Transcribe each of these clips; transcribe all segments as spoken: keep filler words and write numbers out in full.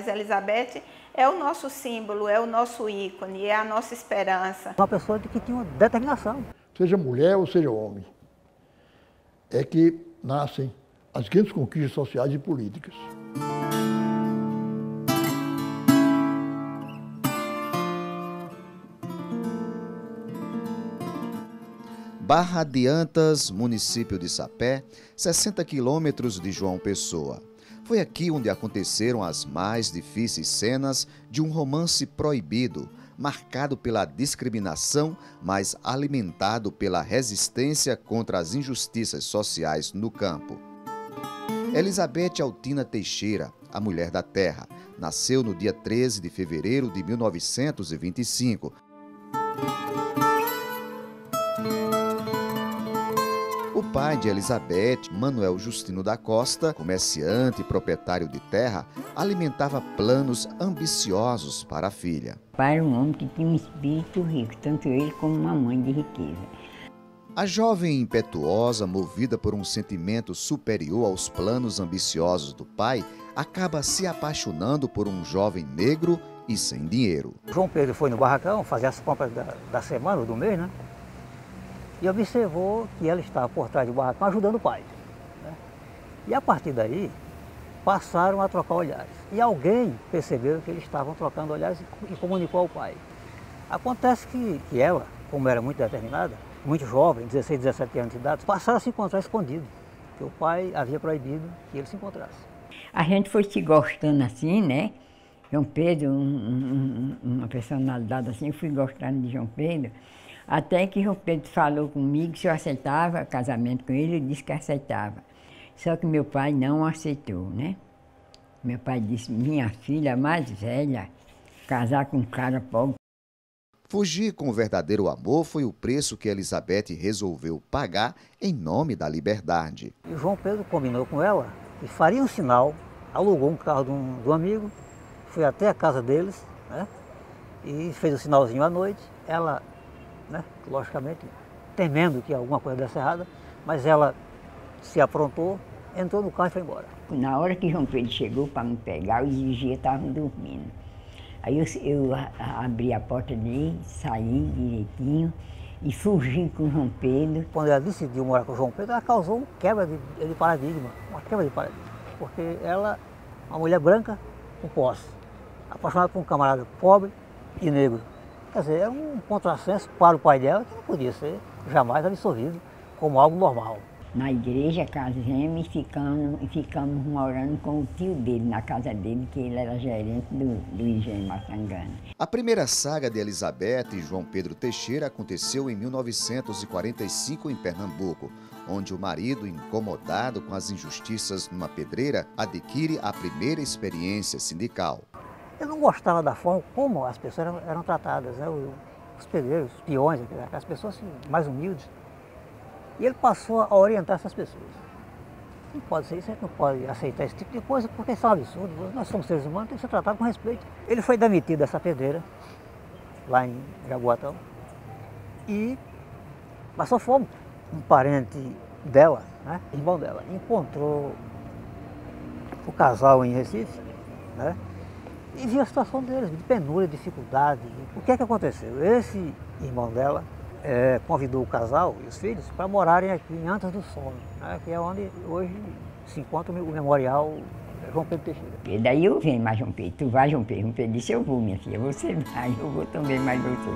Elizabeth é o nosso símbolo, é o nosso ícone, é a nossa esperança. Uma pessoa que tinha uma determinação. Seja mulher ou seja homem, é que nascem as grandes conquistas sociais e políticas. Barra de Antas, município de Sapé, sessenta quilômetros de João Pessoa. Foi aqui onde aconteceram as mais difíceis cenas de um romance proibido, marcado pela discriminação, mas alimentado pela resistência contra as injustiças sociais no campo. Elizabeth Altina Teixeira, a mulher da terra, nasceu no dia treze de fevereiro de mil novecentos e vinte e cinco. O pai de Elizabeth, Manuel Justino da Costa, comerciante e proprietário de terra, alimentava planos ambiciosos para a filha. O pai era um homem que tinha um espírito rico, tanto ele como uma mãe de riqueza. A jovem impetuosa, movida por um sentimento superior aos planos ambiciosos do pai, acaba se apaixonando por um jovem negro e sem dinheiro. João Pedro foi no barracão fazer as compras da, da semana ou do mês, né? E observou que ela estava por trás do barracão ajudando o pai. Né? E a partir daí, passaram a trocar olhares. E alguém percebeu que eles estavam trocando olhares e comunicou ao pai. Acontece que, que ela, como era muito determinada, muito jovem, dezesseis, dezessete anos de idade, passaram a se encontrar escondido, porque o pai havia proibido que ele se encontrasse. A gente foi se gostando assim, né? João Pedro, um, um, uma personalidade assim, eu fui gostando de João Pedro, até que João Pedro falou comigo se eu aceitava casamento com ele, ele disse que aceitava. Só que meu pai não aceitou, né? Meu pai disse, minha filha mais velha, casar com um cara pobre. Fugir com o verdadeiro amor foi o preço que Elizabeth resolveu pagar em nome da liberdade. E João Pedro combinou com ela que faria um sinal, alugou um carro de um, de um amigo, foi até a casa deles, né? E fez o sinalzinho à noite. Ela, né, logicamente, temendo que alguma coisa desse errada, mas ela se aprontou, entrou no carro e foi embora. Na hora que João Pedro chegou para me pegar, os vigias estavam dormindo. Aí eu, eu abri a porta dele, saí direitinho e fugi com o João Pedro. Quando ela decidiu morar com o João Pedro, ela causou uma quebra de, de paradigma, uma quebra de paradigma. Porque ela, uma mulher branca com posse, apaixonada por um camarada pobre e negro. Quer dizer, era um contrassenso para o pai dela que não podia ser jamais absorvido como algo normal. Na igreja casamos e ficamos, e ficamos morando com o tio dele, na casa dele, que ele era gerente do, do engenho Maçangana. A primeira saga de Elizabeth e João Pedro Teixeira aconteceu em mil novecentos e quarenta e cinco em Pernambuco, onde o marido, incomodado com as injustiças numa pedreira, adquire a primeira experiência sindical. Eu não gostava da forma como as pessoas eram, eram tratadas, né? Os pedreiros, os peões, as pessoas assim, mais humildes. E ele passou a orientar essas pessoas. Não pode ser isso, a gente não pode aceitar esse tipo de coisa, porque isso é um absurdo. Nós somos seres humanos, tem que ser tratado com respeito. Ele foi demitido dessa pedreira, lá em Jaboatão, e passou fome. Um parente dela, né, irmão dela, encontrou o casal em Recife, né, e viu a situação deles, de penúria, dificuldade. O que é que aconteceu? Esse irmão dela É, convidou o casal e os filhos para morarem aqui em Antas do Sono, né, que é onde hoje se encontra o memorial João Pedro Teixeira. E daí eu venho, mas João Pedro, tu vai, João Pedro. João Pedro disse, eu vou, minha filha, você vai, eu vou também, mais você.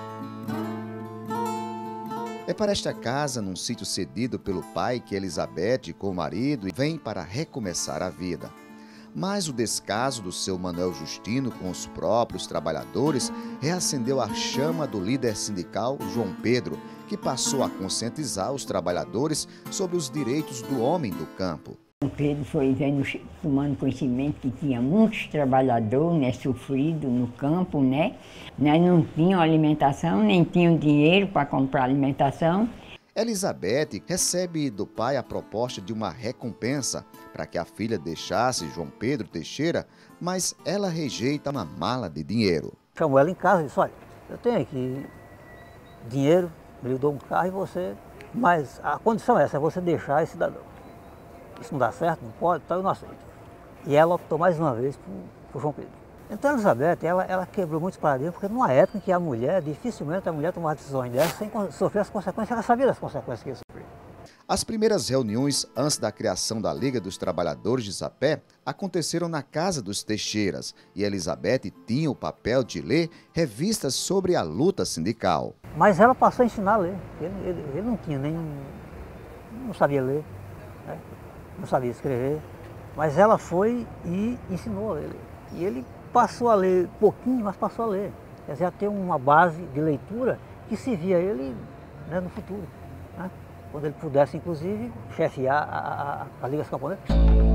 É para esta casa, num sítio cedido pelo pai, que Elizabeth, com o marido, vem para recomeçar a vida. Mas o descaso do seu Manuel Justino com os próprios trabalhadores reacendeu a chama do líder sindical João Pedro, que passou a conscientizar os trabalhadores sobre os direitos do homem do campo. João Pedro foi vendo, tomando conhecimento que tinha muitos trabalhadores, né, sofridos no campo, né? Não tinham alimentação, nem tinham dinheiro para comprar alimentação. Elizabeth recebe do pai a proposta de uma recompensa para que a filha deixasse João Pedro Teixeira, mas ela rejeita uma mala de dinheiro. Chamou ela em casa e disse, olha, eu tenho aqui dinheiro, eu lhe dou um carro e você... Mas a condição é essa, é você deixar esse cidadão. Isso não dá certo, não pode, então eu não aceito. E ela optou mais uma vez por, por João Pedro. Então a Elizabeth, ela, ela quebrou muitos paradigmas, porque numa época em que a mulher, dificilmente a mulher tomava decisões dessas sem sofrer as consequências, ela sabia das consequências que ia sofrer. As primeiras reuniões antes da criação da Liga dos Trabalhadores de Sapé aconteceram na casa dos Teixeiras e Elizabeth tinha o papel de ler revistas sobre a luta sindical. Mas ela passou a ensinar a ler. Ele, ele, ele não tinha nem... não sabia ler, né? Não sabia escrever, mas ela foi e ensinou a ler. E ele passou a ler pouquinho, mas passou a ler. Quer dizer, a ter uma base de leitura que servia a ele, né, no futuro, né? Quando ele pudesse, inclusive, chefiar a, a, a Liga dos Camponeses.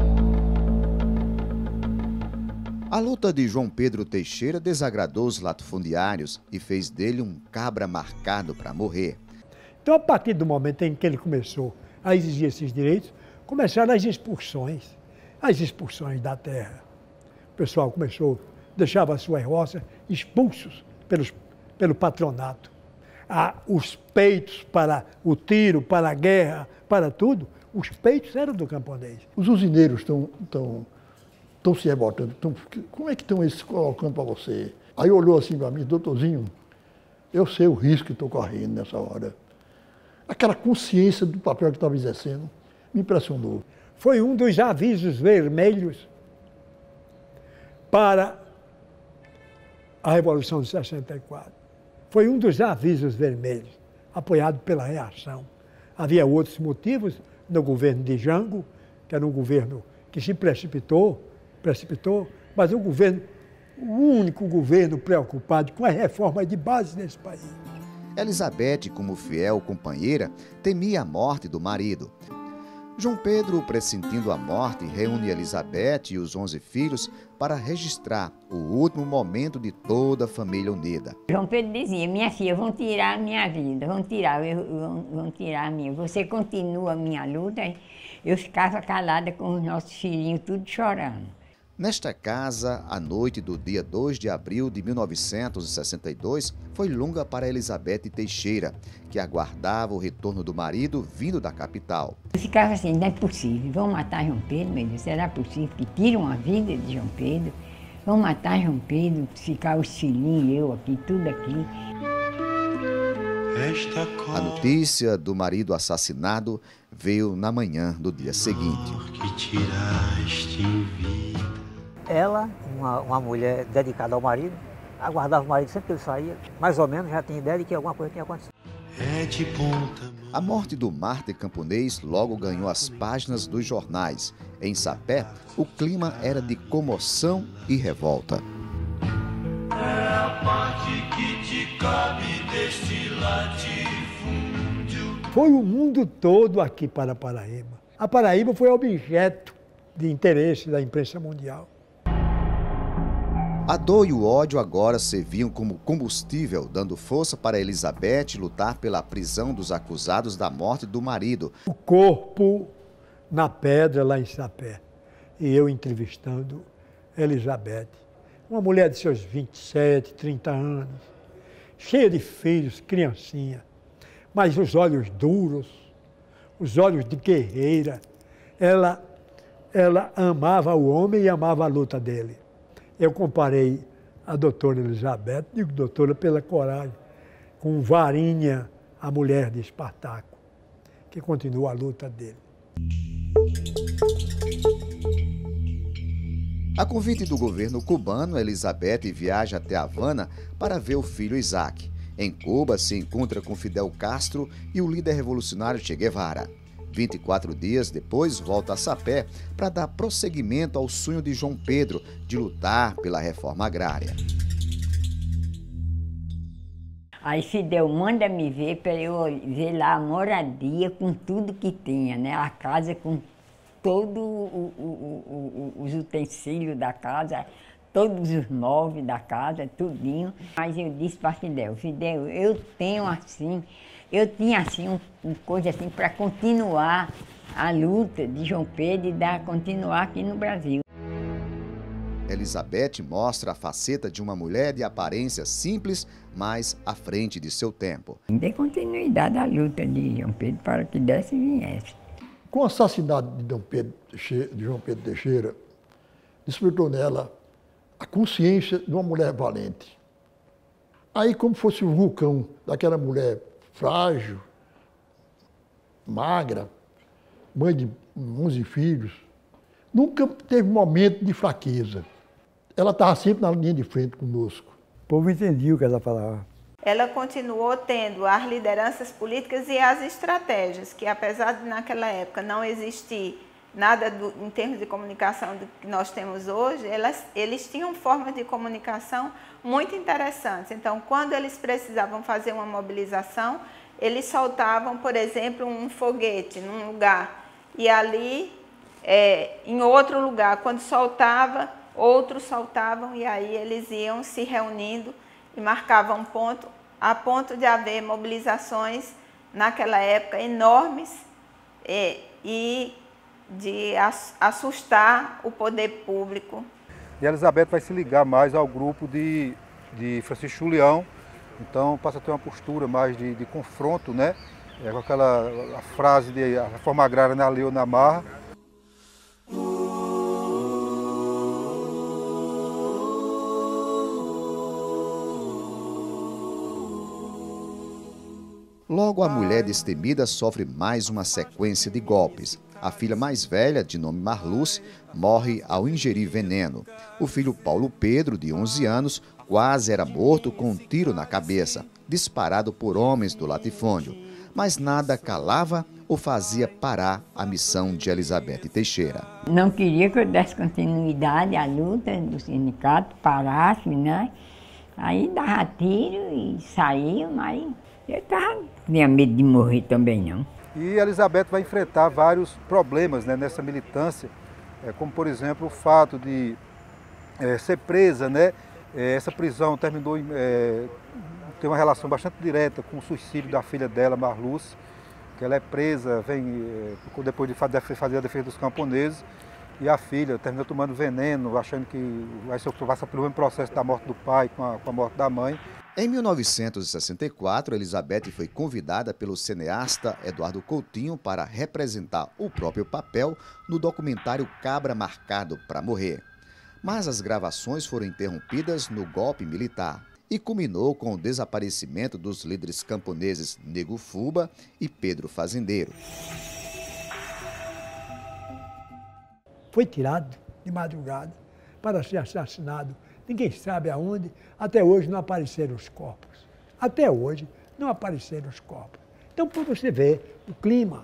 A luta de João Pedro Teixeira desagradou os latifundiários e fez dele um cabra marcado para morrer. Então, a partir do momento em que ele começou a exigir esses direitos, começaram as expulsões, as expulsões da terra. O pessoal começou, deixava as suas roças expulsos pelos, pelo patronato. Ah, os peitos para o tiro, para a guerra, para tudo, os peitos eram do camponês. Os usineiros estão estão estão se revoltando. Estão, como é que estão eles colocando para você? Aí olhou assim para mim, doutorzinho, eu sei o risco que estou correndo nessa hora. Aquela consciência do papel que estava exercendo me impressionou. Foi um dos avisos vermelhos para a Revolução de sessenta e quatro. Foi um dos avisos vermelhos, apoiado pela reação. Havia outros motivos no governo de Jango, que era um governo que se precipitou, precipitou, mas o governo, o único governo preocupado com as reformas de base nesse país. Elizabeth, como fiel companheira, temia a morte do marido. João Pedro, pressentindo a morte, reúne Elizabeth e os onze filhos para registrar o último momento de toda a família unida. João Pedro dizia, minha filha, vão tirar a minha vida, vão tirar, eu, vão, vão tirar a minha. Você continua a minha luta. Eu ficava calada com os nossos filhinhos, tudo chorando. Nesta casa, a noite do dia dois de abril de mil novecentos e sessenta e dois foi longa para Elizabeth Teixeira, que aguardava o retorno do marido vindo da capital. Eu ficava assim, não é possível, vão matar João Pedro, meu Deus, será possível que tiram a vida de João Pedro? Vão matar João Pedro, ficar os filhinhos, eu aqui, tudo aqui. A notícia do marido assassinado veio na manhã do dia seguinte. Ela, uma, uma mulher dedicada ao marido, aguardava o marido sempre que ele saía, mais ou menos já tinha ideia de que alguma coisa tinha acontecido. A morte do mártir camponês logo ganhou as páginas dos jornais. Em Sapé, o clima era de comoção e revolta. É a parte que te cabe deste latifúndio. Foi o mundo todo aqui para a Paraíba. A Paraíba foi objeto de interesse da imprensa mundial. A dor e o ódio agora serviam como combustível, dando força para Elizabeth lutar pela prisão dos acusados da morte do marido. O corpo na pedra lá em Sapé. E eu entrevistando Elizabeth, uma mulher de seus vinte e sete, trinta anos, cheia de filhos, criancinha, mas os olhos duros, os olhos de guerreira. Ela, ela amava o homem e amava a luta dele. Eu comparei a doutora Elizabeth, digo doutora pela coragem, com Varinha, a mulher de Espartaco, que continua a luta dele. A convite do governo cubano, Elizabeth viaja até Havana para ver o filho Isaac. Em Cuba, se encontra com Fidel Castro e o líder revolucionário Che Guevara. vinte e quatro dias depois, volta a Sapé para dar prosseguimento ao sonho de João Pedro de lutar pela reforma agrária. Aí Fidel manda me ver para eu ver lá a moradia com tudo que tinha, né? A casa com todos os utensílios da casa, todos os móveis da casa, tudinho. Mas eu disse para Fidel, Fidel, eu tenho assim, eu tinha assim um, uma coisa assim para continuar a luta de João Pedro e dar, continuar aqui no Brasil. Elizabeth mostra a faceta de uma mulher de aparência simples, mas à frente de seu tempo. Dê continuidade à luta de João Pedro para que desse e viesse. Com o assassinato de, Dom Pedro, de João Pedro Teixeira, despertou nela a consciência de uma mulher valente. Aí, como fosse o vulcão daquela mulher frágil, magra, mãe de onze filhos, nunca teve momento de fraqueza. Ela estava sempre na linha de frente conosco. O povo entendia o que ela falava. Ela continuou tendo as lideranças políticas e as estratégias, que apesar de naquela época não existir nada do, em termos de comunicação do que nós temos hoje, elas, eles tinham formas de comunicação muito interessantes. Então, quando eles precisavam fazer uma mobilização, eles soltavam, por exemplo, um foguete num lugar e ali, é, em outro lugar, quando soltava, outros soltavam e aí eles iam se reunindo e marcavam um ponto, a ponto de haver mobilizações naquela época enormes é, e de assustar o poder público. E a Elizabeth vai se ligar mais ao grupo de, de Francisco Julião, então passa a ter uma postura mais de, de confronto, né? É, com aquela a frase de a reforma agrária na lei ou na marra. Logo, a mulher destemida sofre mais uma sequência de golpes. A filha mais velha, de nome Marluce, morre ao ingerir veneno. O filho Paulo Pedro, de onze anos, quase era morto com um tiro na cabeça, disparado por homens do latifúndio. Mas nada calava ou fazia parar a missão de Elizabeth Teixeira. Não queria que eu desse continuidade à luta do sindicato, parasse, né? Aí dava tiro e saía, mas eu tava, não tinha medo de morrer também, não. E a Elizabeth vai enfrentar vários problemas, né, nessa militância, é, como, por exemplo, o fato de é, ser presa, né? É, essa prisão terminou em é, ter uma relação bastante direta com o suicídio da filha dela, Marluce, que ela é presa, vem é, depois de fazer a defesa dos camponeses, e a filha termina tomando veneno, achando que vai passar pelo mesmo processo da morte do pai com a, com a morte da mãe. Em mil novecentos e sessenta e quatro, Elizabeth foi convidada pelo cineasta Eduardo Coutinho para representar o próprio papel no documentário Cabra Marcado para Morrer. Mas as gravações foram interrompidas no golpe militar e culminou com o desaparecimento dos líderes camponeses Nego Fuba e Pedro Fazendeiro. Foi tirado de madrugada para ser assassinado. Ninguém sabe aonde, até hoje não apareceram os corpos. Até hoje não apareceram os corpos. Então, para você ver o clima.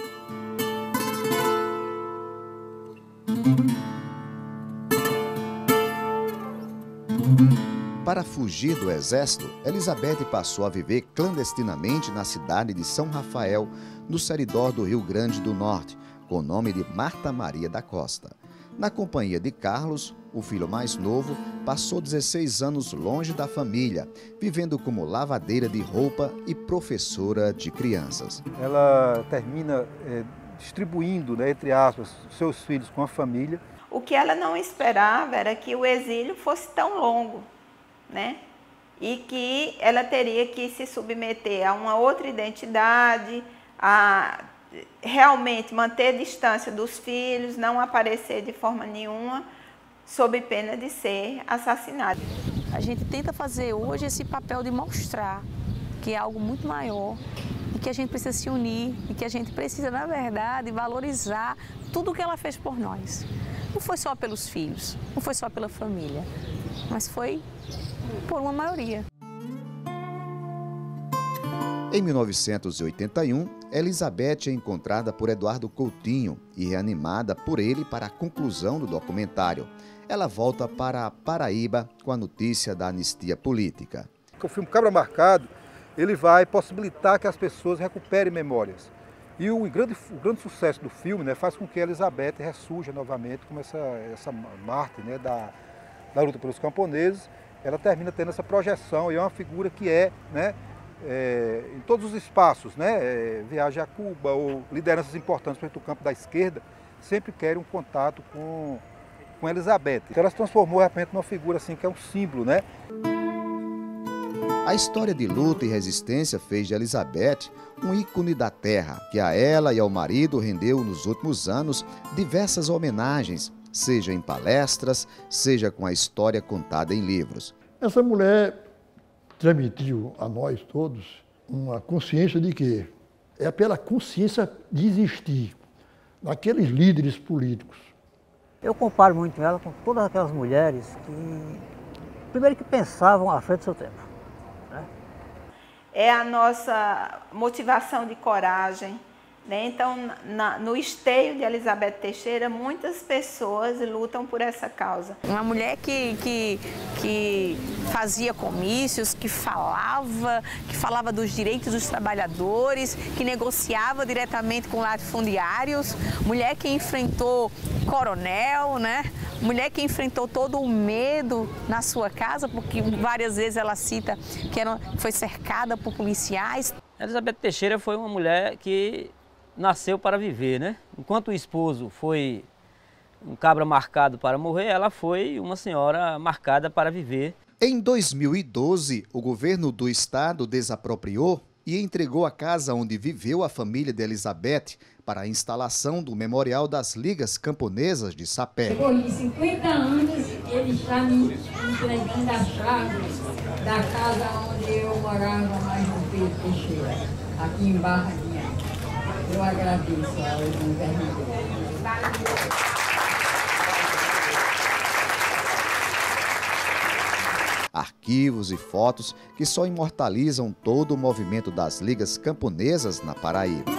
Para fugir do exército, Elizabeth passou a viver clandestinamente na cidade de São Rafael, no seridó do Rio Grande do Norte, com o nome de Marta Maria da Costa. Na companhia de Carlos, o filho mais novo, passou dezesseis anos longe da família, vivendo como lavadeira de roupa e professora de crianças. Ela termina é, distribuindo, né, entre aspas, seus filhos com a família. O que ela não esperava era que o exílio fosse tão longo, né? E que ela teria que se submeter a uma outra identidade, a realmente manter a distância dos filhos, não aparecer de forma nenhuma, sob pena de ser assassinada. A gente tenta fazer hoje esse papel de mostrar que é algo muito maior e que a gente precisa se unir e que a gente precisa, na verdade, valorizar tudo o que ela fez por nós. Não foi só pelos filhos, não foi só pela família, mas foi por uma maioria. Em mil novecentos e oitenta e um, Elizabeth é encontrada por Eduardo Coutinho e reanimada por ele para a conclusão do documentário. Ela volta para a Paraíba com a notícia da anistia política. O filme Cabra Marcado, ele vai possibilitar que as pessoas recuperem memórias. E o grande, o grande sucesso do filme, né, faz com que a Elizabeth ressurja novamente como essa, essa Marte, né, da, da luta pelos camponeses. Ela termina tendo essa projeção e é uma figura que é, né, é, em todos os espaços, né, é, viagem a Cuba ou lideranças importantes para o campo da esquerda, sempre querem um contato com, com Elizabeth. Então ela se transformou realmente numa figura assim, que é um símbolo, né? A história de luta e resistência fez de Elizabeth um ícone da terra, que a ela e ao marido rendeu nos últimos anos diversas homenagens, seja em palestras, seja com a história contada em livros. Essa mulher transmitiu a nós todos uma consciência de que é pela consciência de existir naqueles líderes políticos. Eu comparo muito ela com todas aquelas mulheres que, primeiro, que pensavam à frente do seu tempo. Né? É a nossa motivação de coragem. Né? Então, na, no esteio de Elizabeth Teixeira, muitas pessoas lutam por essa causa. Uma mulher que, que, que fazia comícios, que falava, que falava dos direitos dos trabalhadores, que negociava diretamente com latifundiários, mulher que enfrentou coronel, né? Mulher que enfrentou todo o medo na sua casa, porque várias vezes ela cita que era, foi cercada por policiais. Elizabeth Teixeira foi uma mulher que nasceu para viver, né? Enquanto o esposo foi um cabra marcado para morrer, ela foi uma senhora marcada para viver. Em dois mil e doze, o governo do estado desapropriou e entregou a casa onde viveu a família de Elizabeth para a instalação do Memorial das Ligas Camponesas de Sapé. Depois de cinquenta anos, ele está me entregando a chave da casa onde eu morava lá em João Pedro Teixeira, aqui em Barra de Antas. Eu agradeço ao governador. Arquivos e fotos que só imortalizam todo o movimento das ligas camponesas na Paraíba.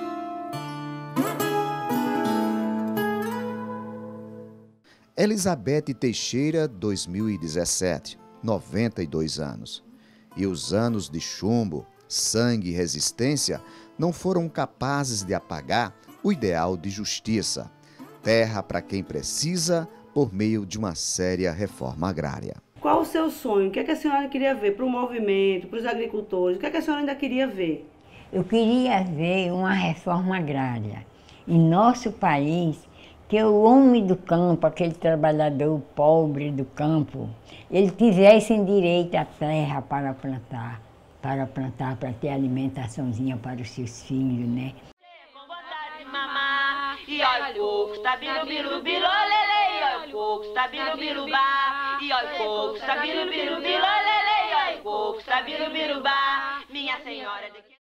Elizabeth Teixeira, dois mil e dezessete, noventa e dois anos. E os anos de chumbo, sangue e resistência não foram capazes de apagar o ideal de justiça. Terra para quem precisa, por meio de uma séria reforma agrária. Qual o seu sonho? O que, é que a senhora queria ver para o movimento, para os agricultores? O que, é que a senhora ainda queria ver? Eu queria ver uma reforma agrária em nosso país, que o homem do campo, aquele trabalhador pobre do campo, ele tivesse direito à terra para plantar, para plantar, para ter alimentaçãozinha para os seus filhos, né? Com vontade de mamar, e olha o coco, está bilu, bilu, bilu, lele, e olha o coco, está bilu, bilu, ba, e olha o coco, está bilu, bilu, bilu, lele, e olha o coco, está bilu, bilu, ba, minha senhora de